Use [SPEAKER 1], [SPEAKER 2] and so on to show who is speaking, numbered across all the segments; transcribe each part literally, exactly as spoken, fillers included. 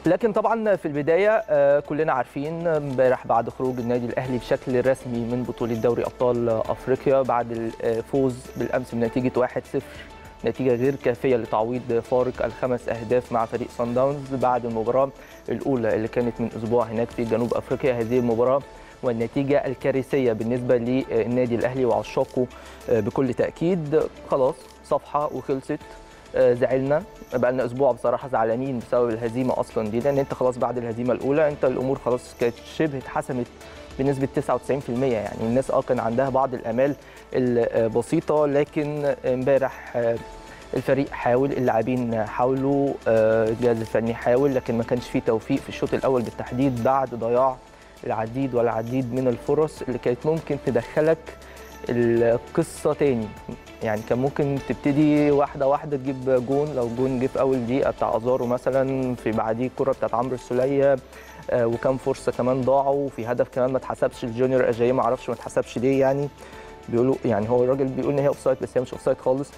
[SPEAKER 1] لكن طبعا في البدايه آه، كلنا عارفين امبارح بعد خروج النادي الاهلي بشكل رسمي من بطوله دوري ابطال افريقيا بعد الفوز بالامس بنتيجه واحد صفر، نتيجه غير كافيه لتعويض فارق الخمس اهداف مع فريق صن داونز بعد المباراه الاولى اللي كانت من اسبوع هناك في جنوب افريقيا. هذه المباراه والنتيجه الكارثيه بالنسبه للنادي الاهلي وعشاقه بكل تاكيد. خلاص صفحه وخلصت. زعلنا بقى لنا اسبوع بصراحه زعلانين بسبب الهزيمه اصلا دي، لان انت خلاص بعد الهزيمه الاولى انت الامور خلاص كانت شبه اتحسمت بنسبه تسعة وتسعين في المية. يعني الناس اه كان عندها بعض الامال البسيطه، لكن امبارح الفريق حاول، اللاعبين حاولوا، الجهاز الفني حاول، لكن ما كانش فيه توفيق في الشوط الاول بالتحديد بعد ضياع العديد والعديد من الفرص اللي كانت ممكن تدخلك القصه تاني. يعني كان ممكن تبتدي واحده واحده تجيب جون، لو جون جه في اول دقيقه بتاع ازارو مثلا، في بعديه الكره بتاعت عمرو السوليه، آه وكان فرصه كمان ضاعوا، وفي هدف كمان ما اتحسبش الجونيور اجاي، ما اعرفش ما اتحسبش ليه. يعني بيقولوا يعني هو الراجل بيقول ان هي اوفسايد بس هي مش اوفسايد خالص.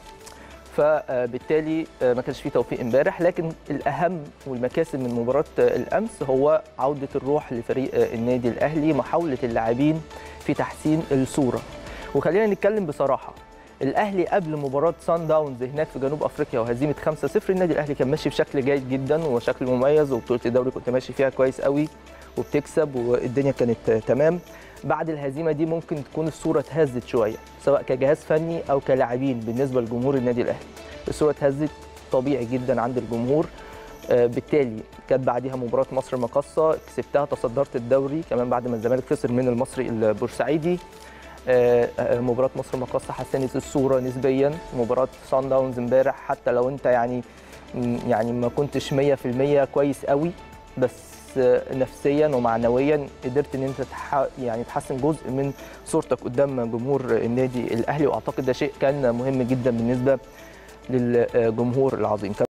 [SPEAKER 1] فبالتالي ما كانش فيه توفيق امبارح، لكن الاهم والمكاسب من مباراه الامس هو عوده الروح لفريق النادي الاهلي، محاوله اللاعبين في تحسين الصوره. وخلينا نتكلم بصراحه، الاهلي قبل مباراه صن داونز هناك في جنوب افريقيا وهزيمه خمسة صفر، النادي الاهلي كان ماشي بشكل جيد جدا وشكل مميز، وبطوله الدوري كنت ماشي فيها كويس قوي وبتكسب والدنيا كانت تمام. بعد الهزيمه دي ممكن تكون الصوره اتهزت شويه، سواء كجهاز فني او كلاعبين بالنسبه لجمهور النادي الاهلي. الصوره اتهزت طبيعي جدا عند الجمهور. بالتالي كانت بعديها مباراه مصر المقاصه، كسبتها، تصدرت الدوري كمان بعد ما الزمالك خسر من المصري البورسعيدي. مباراه مصر المقاصه حسنت الصوره نسبيا. مباراه صن داونز امبارح حتى لو انت يعني يعني ما كنتش مية في المية كويس قوي، بس نفسيا ومعنويا قدرت ان انت تح... يعني تحسن جزء من صورتك قدام جمهور النادي الاهلي، واعتقد ده شيء كان مهم جدا بالنسبه للجمهور العظيم.